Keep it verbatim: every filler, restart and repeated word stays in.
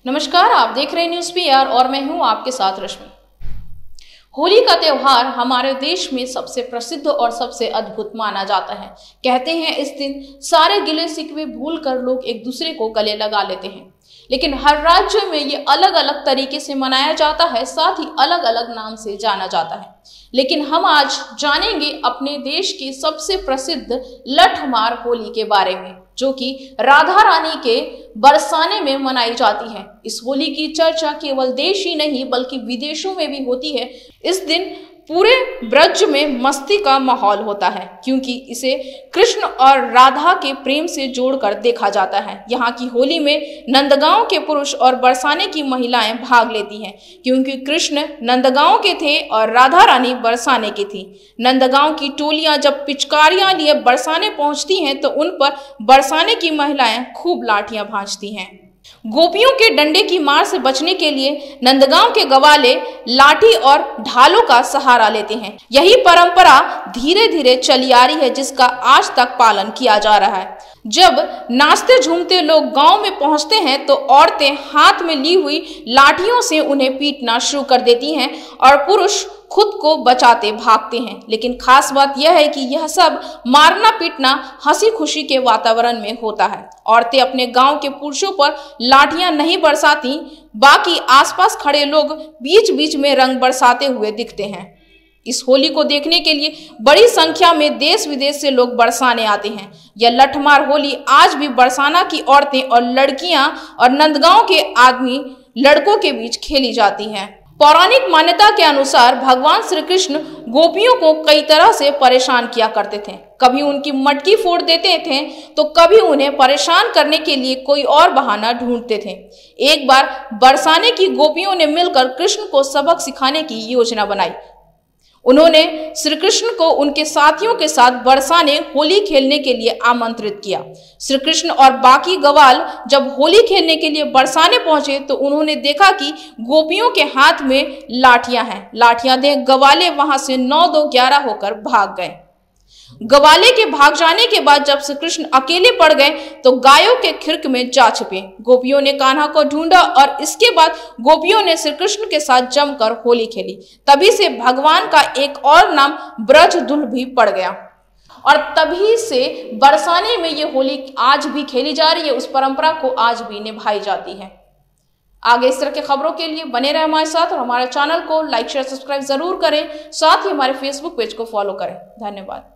नमस्कार, आप देख रहे हैं न्यूज़ पीआर और मैं हूं आपके साथ रश्मि। होली का त्योहार हमारे देश में सबसे प्रसिद्ध और सबसे अद्भुत माना जाता है। कहते हैं इस दिन सारे गिले शिकवे भूल कर लोग एक दूसरे को गले लगा लेते हैं, लेकिन हर राज्य में ये अलग अलग तरीके से मनाया जाता है, साथ ही अलग अलग नाम से जाना जाता है। लेकिन हम आज जानेंगे अपने देश की सबसे प्रसिद्ध लठमार होली के बारे में, जो कि राधा रानी के बरसाने में मनाई जाती है। इस होली की चर्चा केवल देश ही नहीं बल्कि विदेशों में भी होती है। इस दिन पूरे ब्रज में मस्ती का माहौल होता है, क्योंकि इसे कृष्ण और राधा के प्रेम से जोड़कर देखा जाता है। यहाँ की होली में नंदगांव के पुरुष और बरसाने की महिलाएं भाग लेती हैं, क्योंकि कृष्ण नंदगांव के थे और राधा रानी बरसाने की थी। नंदगांव की टोलियां जब पिचकारियां लिए बरसाने पहुंचती हैं तो उन पर बरसाने की महिलाएं खूब लाठियां भांजती हैं। गोपियों के डंडे की मार से बचने के लिए नंदगांव के गवाले लाठी और ढालों का सहारा लेते हैं। यही परंपरा धीरे धीरे चली आ रही है, जिसका आज तक पालन किया जा रहा है। जब नाचते झूमते लोग गांव में पहुंचते हैं तो औरतें हाथ में ली हुई लाठियों से उन्हें पीटना शुरू कर देती हैं और पुरुष खुद को बचाते भागते हैं। लेकिन खास बात यह है कि यह सब मारना पीटना हंसी खुशी के वातावरण में होता है। औरतें अपने गांव के पुरुषों पर लाठियां नहीं बरसाती, बाकी आसपास खड़े लोग बीच बीच में रंग बरसाते हुए दिखते हैं। इस होली को देखने के लिए बड़ी संख्या में देश विदेश से लोग बरसाने आते हैं। यह लठमार होली आज भी बरसाना की औरतें और लड़कियां और नंदगांव के आदमी लड़कों के बीच खेली जाती हैं। पौराणिक मान्यता के अनुसार भगवान श्री कृष्ण गोपियों को कई तरह से परेशान किया करते थे। कभी उनकी मटकी फोड़ देते थे तो कभी उन्हें परेशान करने के लिए कोई और बहाना ढूंढते थे। एक बार बरसाने की गोपियों ने मिलकर कृष्ण को सबक सिखाने की योजना बनाई। उन्होंने श्री कृष्ण को उनके साथियों के साथ बरसाने होली खेलने के लिए आमंत्रित किया। श्री कृष्ण और बाकी गवाल जब होली खेलने के लिए बरसाने पहुंचे तो उन्होंने देखा कि गोपियों के हाथ में लाठियां हैं। लाठियां देख गवाले वहां से नौ दो ग्यारह होकर भाग गए। गवाले के भाग जाने के बाद जब श्री कृष्ण अकेले पड़ गए तो गायों के खिरक में जा छिपे। गोपियों ने कान्हा को ढूंढा और इसके बाद गोपियों ने श्री कृष्ण के साथ जमकर होली खेली। तभी से भगवान का एक और नाम ब्रजदुल्ह भी पड़ गया और तभी से बरसाने में ये होली आज भी खेली जा रही है। उस परंपरा को आज भी निभाई जाती है। आगे इस तरह के खबरों के लिए बने रहे हमारे साथ और हमारे चैनल को लाइक शेयर सब्सक्राइब जरूर करें। साथ ही हमारे फेसबुक पेज को फॉलो करें। धन्यवाद।